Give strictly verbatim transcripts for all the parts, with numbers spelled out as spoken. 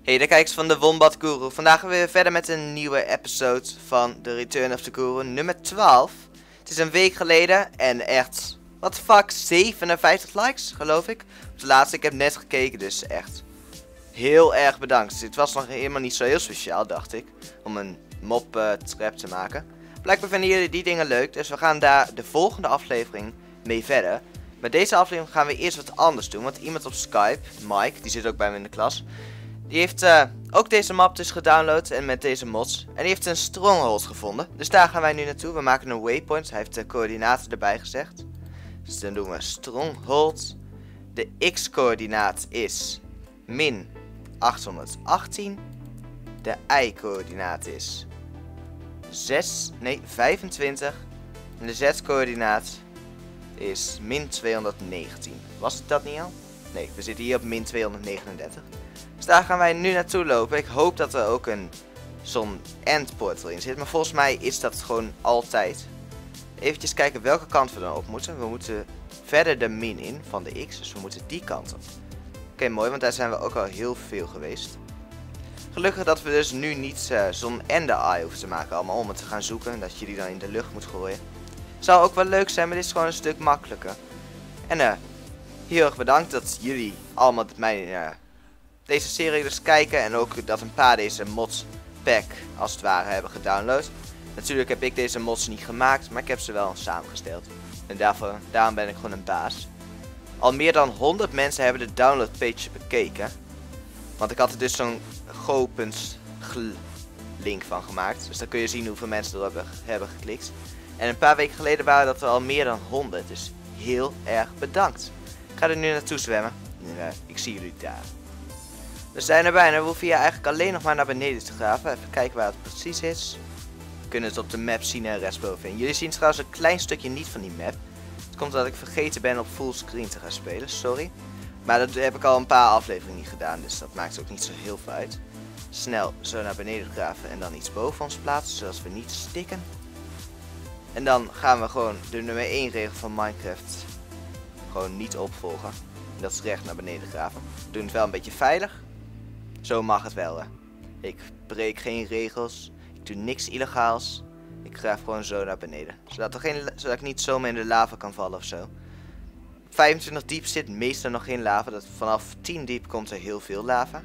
Hey de kijkers van de Wombat Guru. Vandaag gaan we weer verder met een nieuwe episode van The Return of the Guru, nummer twaalf. Het is een week geleden en echt, what the fuck, zevenenvijftig likes geloof ik. Op de laatste, ik heb net gekeken, dus echt heel erg bedankt. Het was nog helemaal niet zo heel speciaal, dacht ik, om een mop uh, trap te maken. Blijkbaar vinden jullie die dingen leuk, dus we gaan daar de volgende aflevering mee verder. Met deze aflevering gaan we eerst wat anders doen, want iemand op Skype, Mike, die zit ook bij me in de klas, die heeft uh, ook deze map dus gedownload en met deze mods. En die heeft een stronghold gevonden. Dus daar gaan wij nu naartoe. We maken een waypoint. Hij heeft de coördinaten erbij gezegd. Dus dan doen we stronghold. De x-coördinaat is min achthonderdachttien. De y-coördinaat is zes, nee, vijfentwintig. En de z-coördinaat is min tweehonderdnegentien. Was het dat niet al? Nee, we zitten hier op min tweehonderdnegenendertig. Dus daar gaan wij nu naartoe lopen. Ik hoop dat er ook een zo'n endportal in zit. Maar volgens mij is dat gewoon altijd. Even kijken welke kant we dan op moeten. We moeten verder de min in van de x. Dus we moeten die kant op. Oké, okay, mooi. Want daar zijn we ook al heel veel geweest. Gelukkig dat we dus nu niet uh, zo'n ender eye hoeven te maken. Allemaal om het te gaan zoeken. En dat je die dan in de lucht moet gooien. Zou ook wel leuk zijn. Maar dit is gewoon een stuk makkelijker. En uh, heel erg bedankt dat jullie allemaal mijn... Uh, deze serie dus kijken en ook dat een paar deze mods pack als het ware hebben gedownload. Natuurlijk heb ik deze mods niet gemaakt, maar ik heb ze wel samengesteld. En daarvoor, daarom ben ik gewoon een baas. Al meer dan honderd mensen hebben de download page bekeken. Want ik had er dus zo'n go.gl link van gemaakt. Dus dan kun je zien hoeveel mensen erop hebben, hebben geklikt. En een paar weken geleden waren dat er al meer dan honderd. Dus heel erg bedankt. Ik ga er nu naartoe zwemmen. En, uh, ik zie jullie daar. We zijn er bijna, we hoeven hier eigenlijk alleen nog maar naar beneden te graven. Even kijken waar het precies is. We kunnen het op de map zien en rechtsbovenin. Jullie zien trouwens een klein stukje niet van die map. Het komt omdat ik vergeten ben op fullscreen te gaan spelen, sorry. Maar dat heb ik al een paar afleveringen niet gedaan, dus dat maakt ook niet zo heel veel uit. Snel zo naar beneden graven en dan iets boven ons plaatsen, zodat we niet stikken. En dan gaan we gewoon de nummer één regel van Minecraft gewoon niet opvolgen. En dat is recht naar beneden graven. We doen het wel een beetje veilig. Zo mag het wel, hè. Ik breek geen regels. Ik doe niks illegaals. Ik graaf gewoon zo naar beneden. Zodat, er geen, zodat ik niet zomaar in de lava kan vallen of zo. vijfentwintig diep zit meestal nog geen lava. Dat vanaf tien diep komt er heel veel lava.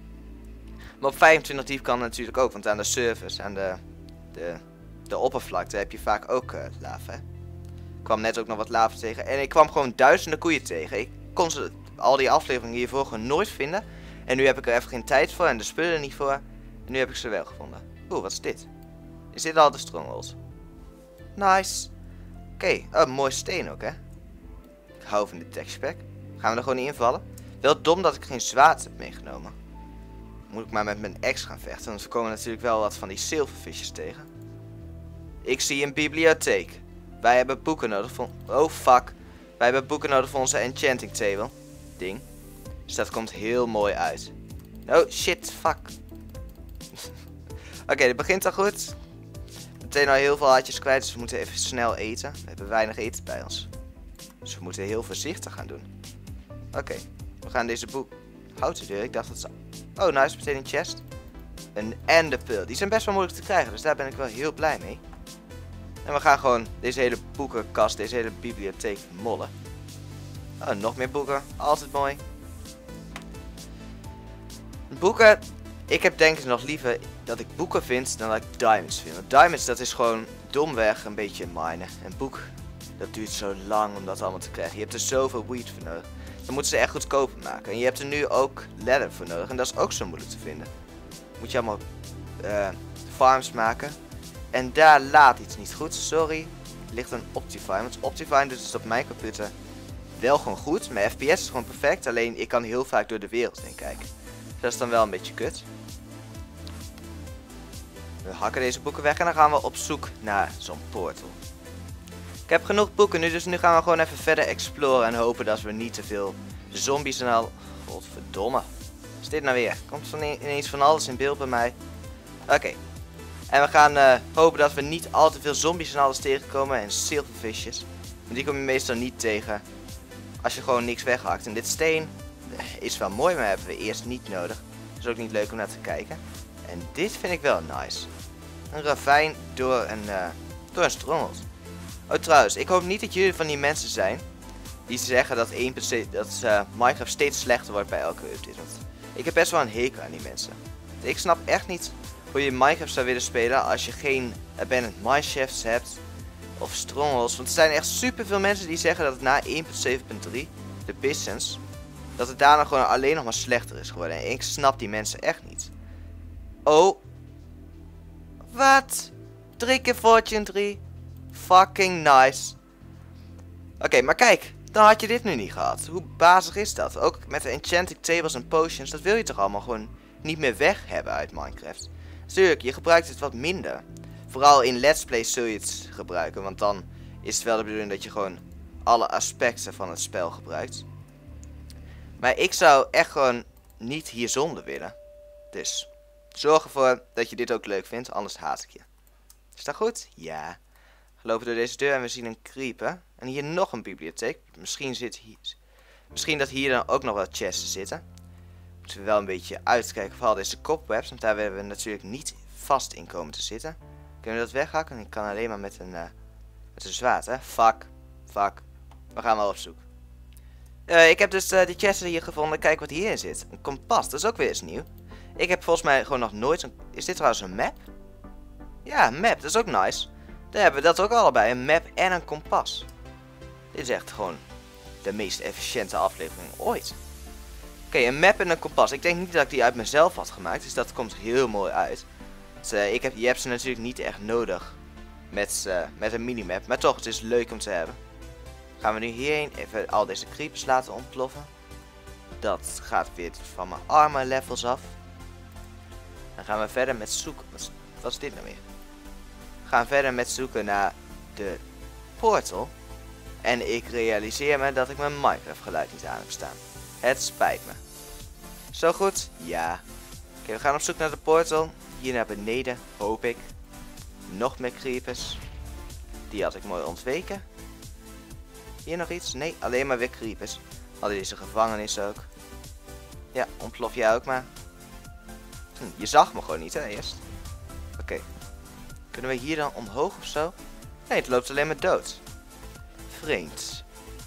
Maar op vijfentwintig diep kan het natuurlijk ook. Want aan de surface, aan de, de, de oppervlakte heb je vaak ook uh, lava. Hè. Ik kwam net ook nog wat lava tegen. En ik kwam gewoon duizenden koeien tegen. Ik kon ze al die afleveringen hiervoor gewoon nooit vinden. En nu heb ik er even geen tijd voor en de spullen niet voor. En nu heb ik ze wel gevonden. Oeh, wat is dit? Is dit al de stronghold? Nice. Oké, okay. Oh, mooi steen ook, hè. Ik hou van de texture pack. Gaan we er gewoon niet invallen? Wel dom dat ik geen zwaard heb meegenomen. Moet ik maar met mijn ex gaan vechten. Want we komen natuurlijk wel wat van die zilvervisjes tegen. Ik zie een bibliotheek. Wij hebben boeken nodig voor... Oh, fuck. Wij hebben boeken nodig voor onze enchanting table. Ding. Dus dat komt heel mooi uit. Oh shit, fuck. Oké, okay, dit begint al goed. Meteen al heel veel hartjes kwijt, dus we moeten even snel eten. We hebben weinig eten bij ons. Dus we moeten heel voorzichtig gaan doen. Oké, okay, we gaan deze boek... Houten deur, ik dacht dat ze... Oh, nice, meteen een chest. Een enderpearl. Die zijn best wel moeilijk te krijgen, dus daar ben ik wel heel blij mee. En we gaan gewoon deze hele boekenkast, deze hele bibliotheek mollen. Oh, nog meer boeken. Altijd mooi. Boeken, ik heb denk ik nog liever dat ik boeken vind dan dat ik diamonds vind. Want diamonds, dat is gewoon domweg een beetje minen. En boek, dat duurt zo lang om dat allemaal te krijgen. Je hebt er zoveel wheat voor nodig. Dan moeten ze echt goedkoper maken. En je hebt er nu ook leather voor nodig. En dat is ook zo moeilijk te vinden. Moet je allemaal uh, farms maken. En daar laat iets niet goed. Sorry. Er ligt een Optifine. Want Optifine doet het op mijn computer wel gewoon goed. Mijn F P S is gewoon perfect. Alleen ik kan heel vaak door de wereld heen kijken. Dat is dan wel een beetje kut. We hakken deze boeken weg en dan gaan we op zoek naar zo'n portal. Ik heb genoeg boeken nu, dus nu gaan we gewoon even verder exploren en hopen dat we niet te veel zombies en al... Godverdomme. Wat is dit nou weer? Komt er ineens van alles in beeld bij mij? Oké. Okay. En we gaan uh, hopen dat we niet al te veel zombies en alles tegenkomen en silvervisjes. Want die kom je meestal niet tegen als je gewoon niks weghakt. En dit steen is wel mooi, maar hebben we eerst niet nodig. is ook niet leuk om naar te kijken. En dit vind ik wel nice. Een ravijn door een, uh, door een stronghold. Oh trouwens, ik hoop niet dat jullie van die mensen zijn die zeggen dat, één punt zeven, dat uh, Minecraft steeds slechter wordt bij elke update. Want ik heb best wel een hekel aan die mensen. Ik snap echt niet hoe je Minecraft zou willen spelen als je geen abandoned mineshafts hebt of strongholds. Want er zijn echt super veel mensen die zeggen dat het na één punt zeven punt drie, de Pistons, dat het daarna gewoon alleen nog maar slechter is geworden. En ik snap die mensen echt niet. Oh. Wat? Drie keer Fortune drie. Fucking nice. Oké, okay, maar kijk. Dan had je dit nu niet gehad. Hoe bazig is dat? Ook met de enchanting tables en potions. Dat wil je toch allemaal gewoon niet meer weg hebben uit Minecraft. Natuurlijk, je gebruikt het wat minder. Vooral in Let's Play zul je het gebruiken. Want dan is het wel de bedoeling dat je gewoon alle aspecten van het spel gebruikt. Maar ik zou echt gewoon niet hier zonder willen. Dus zorg ervoor dat je dit ook leuk vindt, anders haat ik je. Is dat goed? Ja. We lopen door deze deur en we zien een creeper. En hier nog een bibliotheek. Misschien zit hier... Misschien dat hier dan ook nog wel chests zitten. Moeten we wel een beetje uitkijken voor al deze cobwebs. Want daar willen we natuurlijk niet vast in komen te zitten. Kunnen we dat weghakken? Ik kan alleen maar met een, uh, met een zwaard, hè? Fuck. Fuck. We gaan wel op zoek. Uh, ik heb dus uh, die chests hier gevonden. Kijk wat hierin zit. Een kompas. Dat is ook weer eens nieuw. Ik heb volgens mij gewoon nog nooit zo'n... Is dit trouwens een map? Ja, een map. Dat is ook nice. Dan hebben we dat ook allebei. Een map en een kompas. Dit is echt gewoon de meest efficiënte aflevering ooit. Oké, okay, een map en een kompas. Ik denk niet dat ik die uit mezelf had gemaakt. Dus dat komt heel mooi uit. Dus, uh, ik heb, je hebt ze natuurlijk niet echt nodig. Met, uh, met een minimap. Maar toch, het is leuk om te hebben. Gaan we nu hierheen even al deze creepers laten ontploffen. Dat gaat weer van mijn armor levels af. Dan gaan we verder met zoeken. Wat, wat is dit nou weer? We gaan verder met zoeken naar de portal. En ik realiseer me dat ik mijn Minecraft geluid niet aan heb staan. Het spijt me. Zo goed? Ja. Oké, okay, we gaan op zoek naar de portal. Hier naar beneden, hoop ik. Nog meer creepers. Die had ik mooi ontweken. Hier nog iets? Nee, alleen maar weer creepers. Hadden deze gevangenis ook. Ja, ontplof jij ook maar. Hm, je zag me gewoon niet, hè, eerst. Oké. Okay. Kunnen we hier dan omhoog of zo? Nee, het loopt alleen maar dood. Vreemd.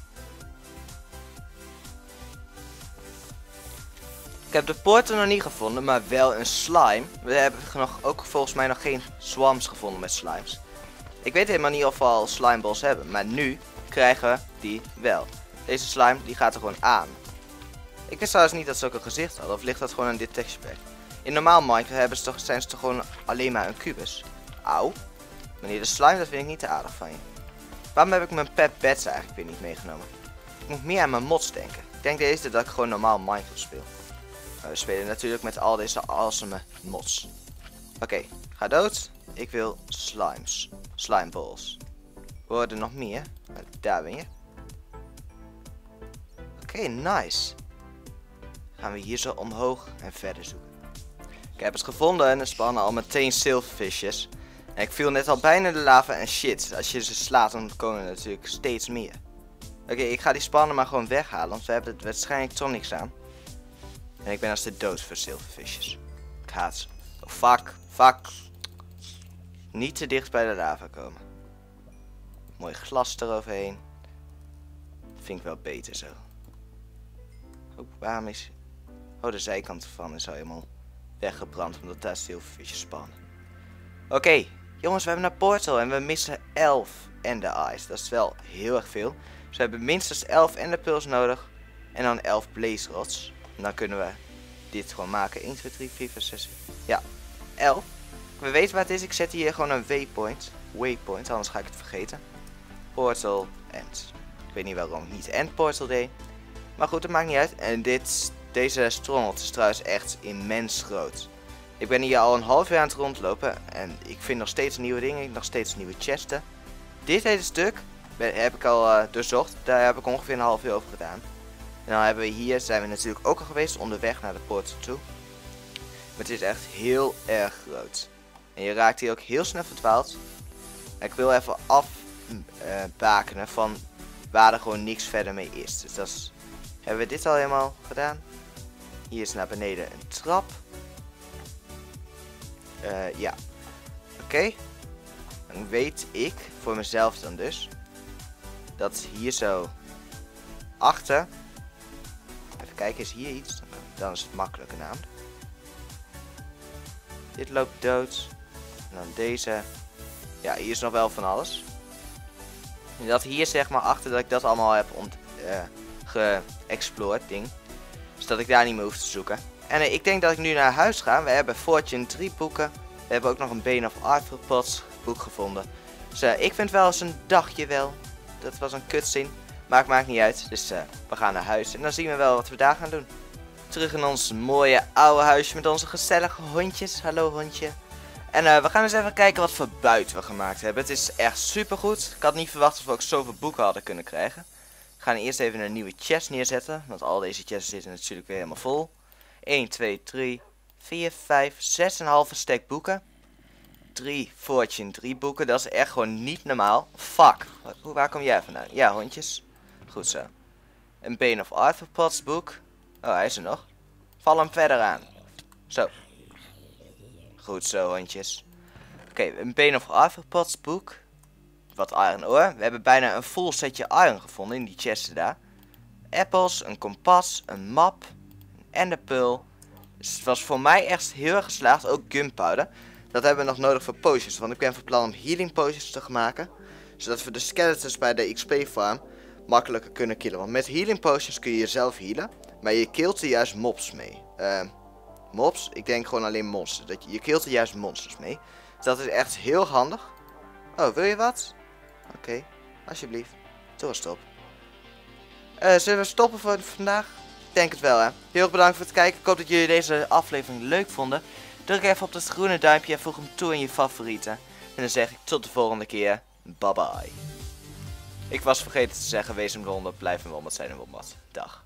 Ik heb de portal nog niet gevonden, maar wel een slime. We hebben nog, ook volgens mij nog geen swamps gevonden met slimes. Ik weet helemaal niet of we al slimeballs hebben, maar nu krijgen we die wel. Deze slime die gaat er gewoon aan. Ik wist trouwens niet dat ze ook een gezicht hadden, of ligt dat gewoon aan dit texture pack? In normaal Minecraft hebben ze toch, zijn ze toch gewoon alleen maar een kubus. Auw. Meneer de slime, dat vind ik niet te aardig van je. Waarom heb ik mijn pet beds eigenlijk weer niet meegenomen? Ik moet meer aan mijn mods denken. Ik denk deze dat ik gewoon normaal Minecraft speel. Maar we spelen natuurlijk met al deze awesome mods. Oké, okay, ga dood. Ik wil slimes. Slimeballs. Worden nog meer. Maar daar ben je. Oké, okay, nice. Gaan we hier zo omhoog en verder zoeken. Ik heb het gevonden en er spannen al meteen silverfishes. En ik viel net al bijna de lava en shit. Als je ze slaat dan komen er natuurlijk steeds meer. Oké, okay, ik ga die spannen maar gewoon weghalen. Want we hebben het waarschijnlijk toch niks aan. En ik ben als de dood voor silverfishes. Ik haat ze. Oh fuck, fuck. Niet te dicht bij de lava komen. Mooi glas eroverheen. Vind ik wel beter zo. Oh, waarom is... Oh, de zijkant ervan is al helemaal weggebrand. Omdat daar silverfishes spannen. Oké, okay, jongens, we hebben een portal en we missen elf ender eyes. Dat is wel heel erg veel. Dus we hebben minstens elf enderpearls nodig. En dan elf blaze rods. En dan kunnen we dit gewoon maken. één, twee, drie, vier, vijf, zes. Ja, elf. We weten waar het is. Ik zet hier gewoon een waypoint. Waypoint, anders ga ik het vergeten. Portal end. Ik weet niet waarom ik niet end portal deed. Maar goed, dat maakt niet uit. En dit, deze stronghold is trouwens echt immens groot. Ik ben hier al een half jaar aan het rondlopen. En ik vind nog steeds nieuwe dingen. Nog steeds nieuwe chesten. Dit hele stuk heb ik al uh, doorzocht. Daar heb ik ongeveer een half uur over gedaan. En dan hebben we hier, zijn we natuurlijk ook al geweest, onderweg naar de portal toe. Maar het is echt heel erg groot. En je raakt hier ook heel snel verdwaald. En ik wil even afbakenen uh, van waar er gewoon niks verder mee is. Dus dat is... Hebben we dit al helemaal gedaan? Hier is naar beneden een trap. Uh, ja. Oké. Okay. Dan weet ik, voor mezelf dan dus, dat hier zo achter. Even kijken, is hier iets? Dan is het makkelijker namelijk. Dit loopt dood. En dan deze. Ja, hier is nog wel van alles. En dat hier zeg maar achter dat ik dat allemaal heb ont uh, geëxplored ding. Dus dat ik daar niet meer hoef te zoeken. En uh, ik denk dat ik nu naar huis ga. We hebben Fortune drie boeken. We hebben ook nog een Bane of Arthropods boek gevonden. Dus uh, ik vind wel eens een dagje wel. Dat was een cutscene. Maar het maakt niet uit. Dus uh, we gaan naar huis. En dan zien we wel wat we daar gaan doen. Terug in ons mooie oude huisje met onze gezellige hondjes. Hallo hondje. En uh, we gaan eens even kijken wat voor buiten we gemaakt hebben. Het is echt super goed. Ik had niet verwacht dat we ook zoveel boeken hadden kunnen krijgen. We gaan eerst even een nieuwe chest neerzetten. Want al deze chests zitten natuurlijk weer helemaal vol. een, twee, drie, vier, vijf, zes en een halve stack boeken. drie Fortune drie boeken. Dat is echt gewoon niet normaal. Fuck. Waar, waar kom jij vandaan? Ja, hondjes. Goed zo. Een Bane of Arthropods boek. Oh, hij is er nog. Val hem verder aan. Zo. Goed zo, hondjes. Oké, okay, een Bane of Arthropods boek. Wat iron ore. We hebben bijna een full setje iron gevonden in die chesten daar. Apples, een kompas, een map, een enderpearl. Dus het was voor mij echt heel erg geslaagd. Ook gunpowder. Dat hebben we nog nodig voor potions. Want ik ben van plan om healing potions te maken. Zodat we de skeletons bij de X P farm makkelijker kunnen killen. Want met healing potions kun je jezelf healen. Maar je killt er juist mobs mee. Uh, mobs? Ik denk gewoon alleen monsters. Dat je, je killt er juist monsters mee. Dus dat is echt heel handig. Oh, wil je wat? Oké, okay, alsjeblieft. Doorstop. Uh, zullen we stoppen voor vandaag? Ik denk het wel, hè. Heel erg bedankt voor het kijken. Ik hoop dat jullie deze aflevering leuk vonden. Druk even op dat groene duimpje en voeg hem toe in je favorieten. En dan zeg ik tot de volgende keer. Bye bye. Ik was vergeten te zeggen, wees een wonder, blijf een wonder, zijn een wonder. Dag.